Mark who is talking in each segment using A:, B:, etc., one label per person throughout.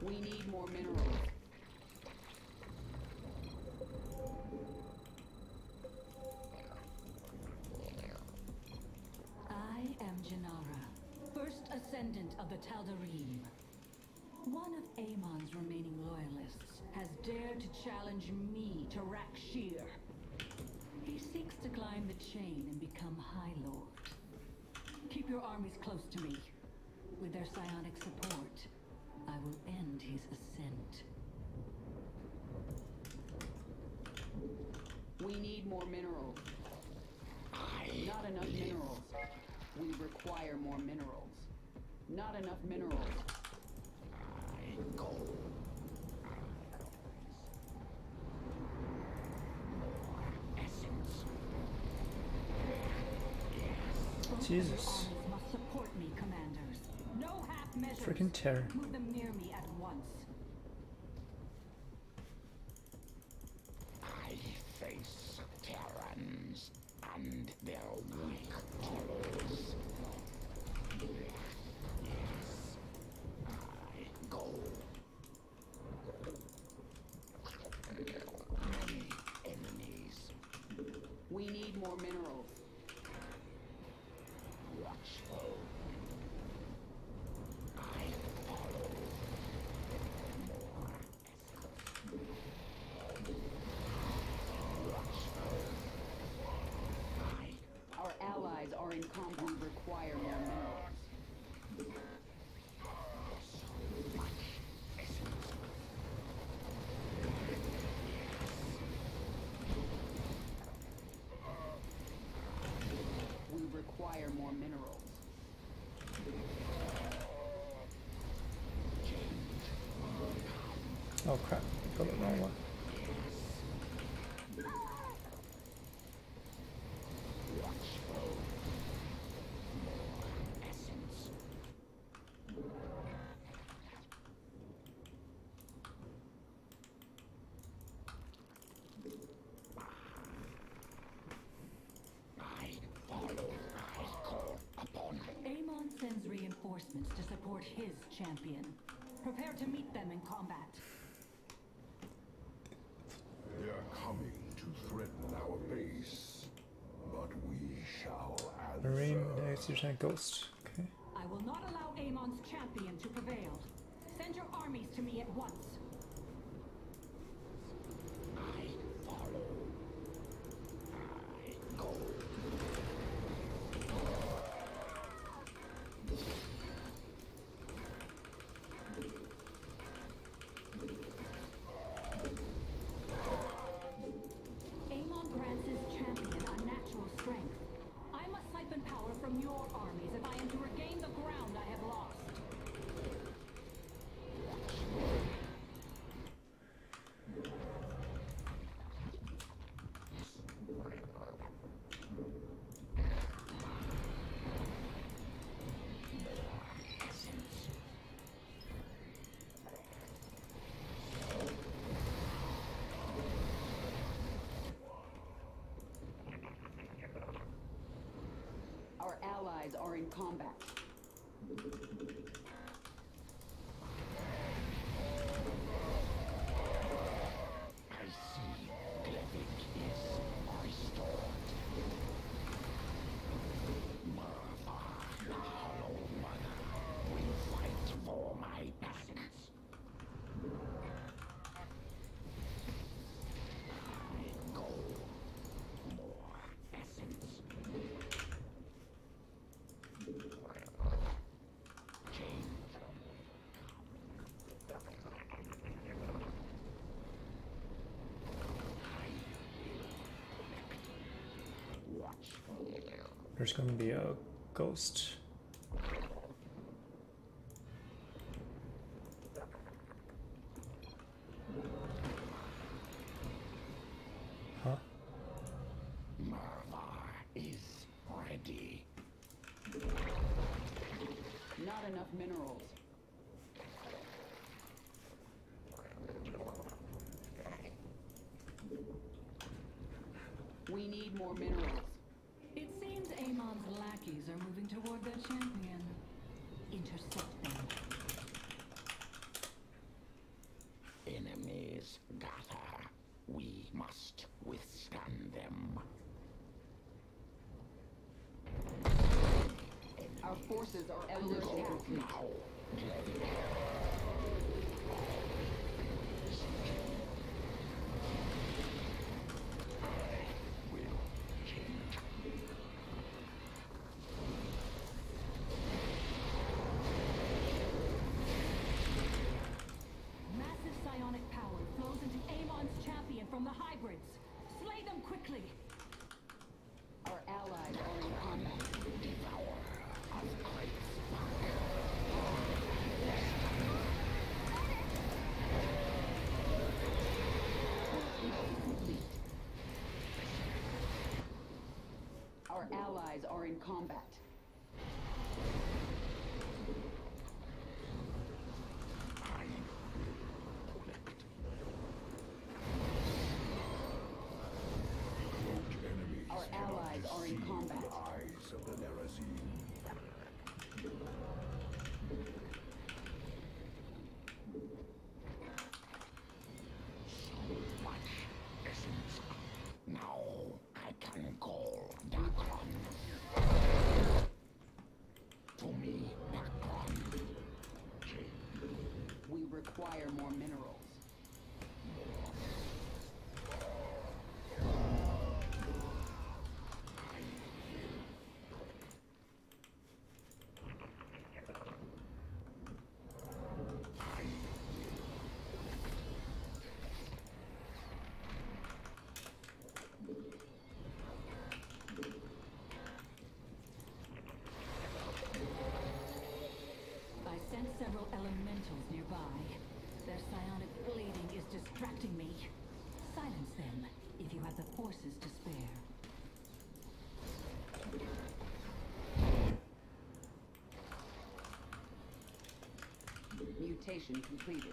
A: We need more minerals.
B: I am Ji'Nara, first ascendant of the Tal'Darim. One of Amon's remaining loyalists has dared to challenge me to Rakshir. He seeks to climb the chain and become High Lord. Keep your armies close to me. With their psionic support, I will end his ascent.
A: We need more minerals. Not enough minerals. We require more minerals. Not enough minerals.
C: Jesus.
B: Must support me, commanders. No half measures.
C: Freaking terror.
B: Move them near me at once.
D: I face Terrans and their weak terrors. Yes, I go. Many enemies.
A: We need more minerals.
D: Watchful. I follow. More watchful.
A: Our allies are in combat. We require more minerals. We require more minerals.
C: Oh crap, got the wrong one.
B: Amon sends reinforcements to support his champion. Prepare to meet them in combat.
E: They're coming to threaten our base, but we shall answer.
C: Marine, Execution, Ghost. Okay.
B: I will not allow Amon's champion to prevail. Send your armies to me at once.
D: I follow. I go.
B: Amon grants his champion unnatural strength. I must siphon power from your armies if I am to regain the ground I have lost.
A: Our allies are in combat.
D: I see Glevic is restored. Martha, the Hollow Mother, will fight for my essence. I go. More essence. Change.
C: There's gonna be a ghost. Huh?
D: Marva is ready.
A: Not enough minerals. We need more minerals.
B: It seems Amon's lackeys are moving toward their champion. Intercept them.
A: forces are under attack.
D: Now,
B: Massive psionic power flows into Amon's champion from the hybrids. Slay them quickly.
A: Our allies are in combat. Complete. Our allies are in combat.
E: Cloaked enemies
A: Our
E: cannot
A: allies are in
E: deceive
A: combat.
E: the eyes of the Nerazim.
D: now I can call Dakron. To me, Dakron.
A: We require more minerals.
B: I sense several elementals nearby. Their psionic bleeding is distracting me. Silence them, if you have the forces to spare.
A: Mutation completed.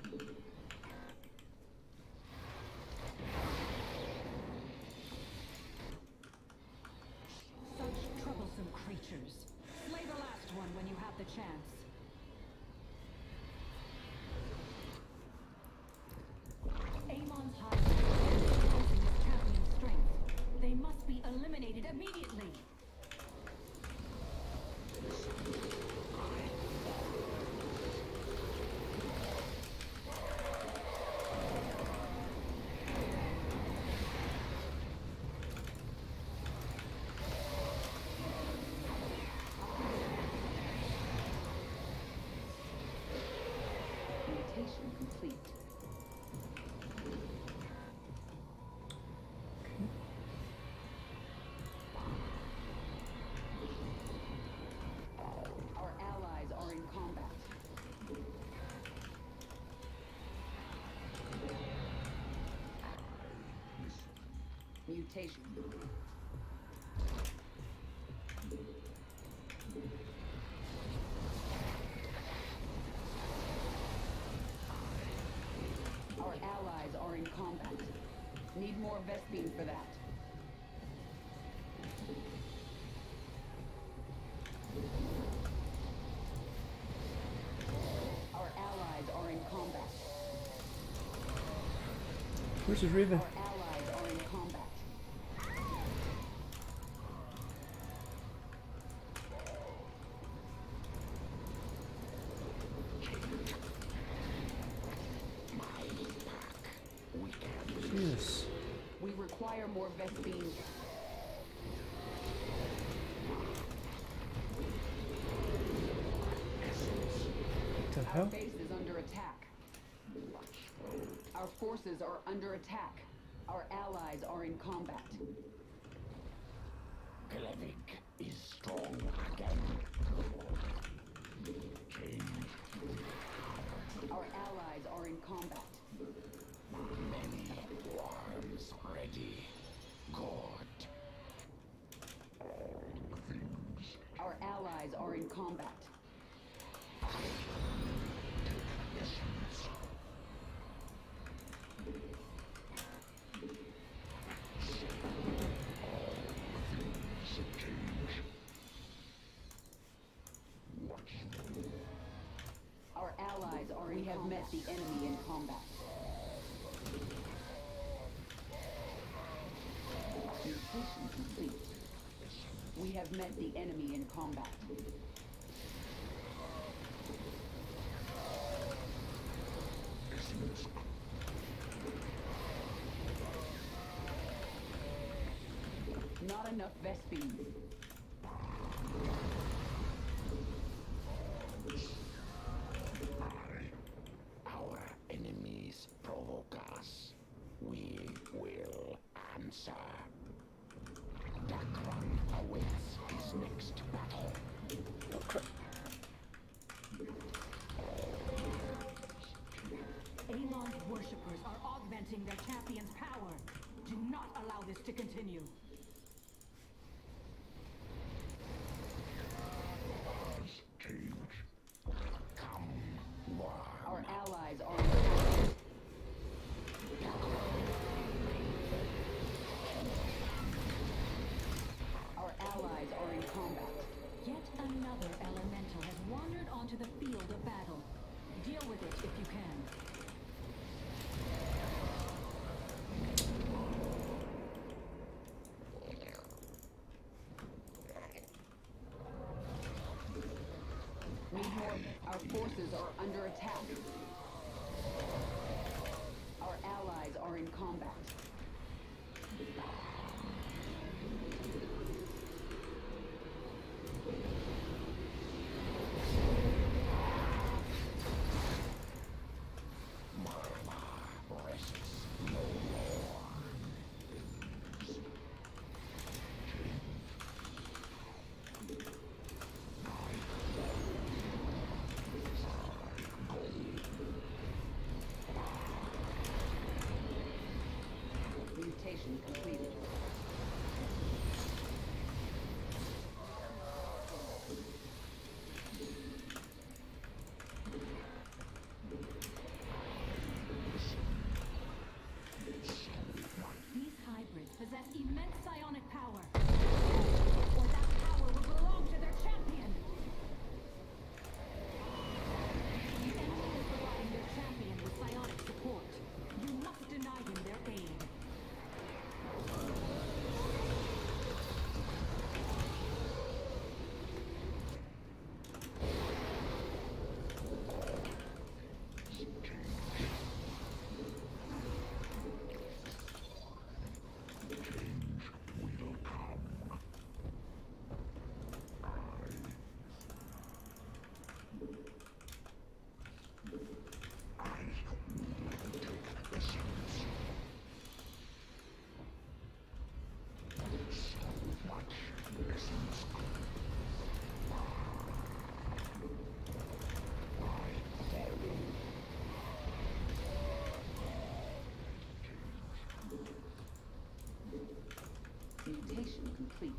B: Such troublesome creatures. Slay the last one when you have the chance. Amon's hybrid is opposing his champion's strength. They must be eliminated immediately.
A: Mutation complete. Our allies are in combat. Mutation. Our allies are in combat. Need more Vespine for that. Our allies are in combat.
C: Where's the Raven?
A: Our allies are in combat.
C: Jesus.
A: We require more Vespine.
C: What the
A: Our
C: hell?
A: base is under attack. Our forces are under attack. Our allies are in combat.
D: Glevig is strong again. Change.
A: Our allies are in combat.
D: Many worms ready. Good.
A: Our allies are in combat. Our allies are in combat. We have met the enemy in combat. Mutation complete. We have met the enemy in combat. Not enough Vespine.
D: Our enemies provoke us. We will answer. Dakron awaits his next battle.
B: Amon's worshippers are augmenting their champion's power. Do not allow this to continue.
A: Our allies are in combat. Our allies are in combat.
B: Yet another elemental has wandered onto the field of battle. Deal with it if you can.
A: Need more. Our forces are under attack. Our allies are in combat. Mutation completed.
B: These hybrids possess immense psionic power. Or that power will belong to their champion. The enemy is providing their champion with psionic support. You must deny him their aid. Mutation complete.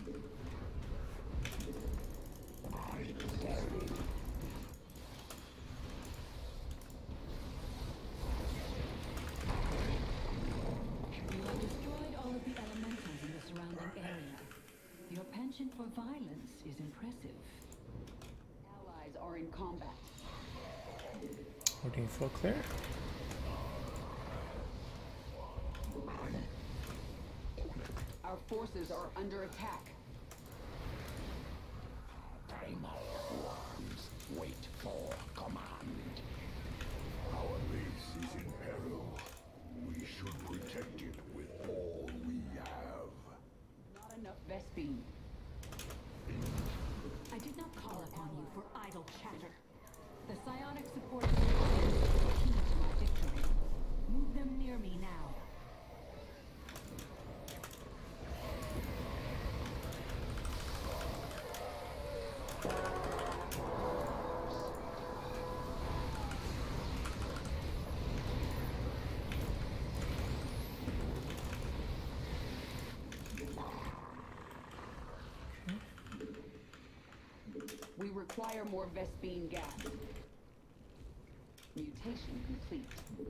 B: You have destroyed all of the elementals in the surrounding area. Your penchant for violence is impressive.
A: Allies are in combat.
C: Holding full clear.
A: Our forces are under attack.
D: Primal worms wait for command.
E: Our base is in peril. We should protect it with all we have.
A: Not enough Vespine.
B: I did not call upon you for idle chatter. The psionic support of the Alliance is the key to my victory. Move them near me now.
A: We require more Vespine gas. Mutation complete.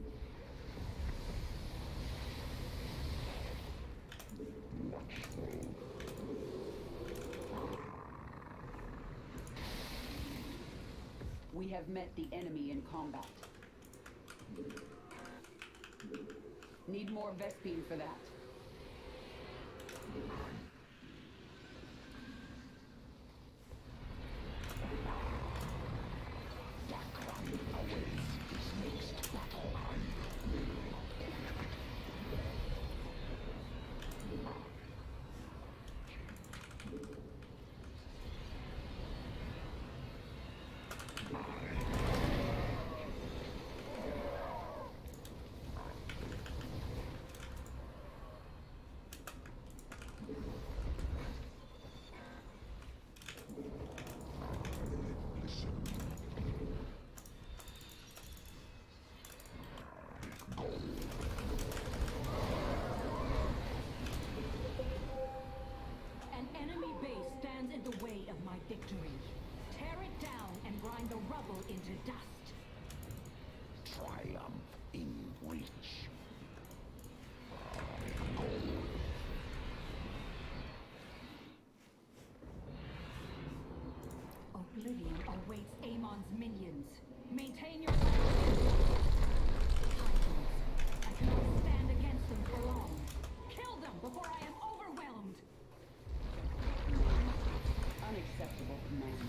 A: We have met the enemy in combat. Need more Vespine for that.
D: Dakron awaits his next battle.
B: An enemy base stands in the way of my victory. Tear it down and grind the rubble into dust.
D: Triumph in reach.
B: Oblivion awaits Amon's minions. Maintain your Titans, I cannot stand against them for long. Kill them before I am overwhelmed.
A: Unacceptable command.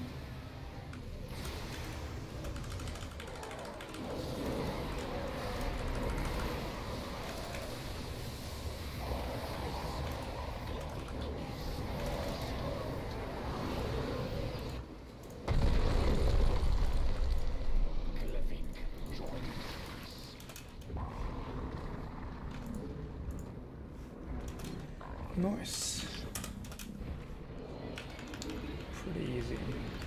C: Nice. Pretty easy.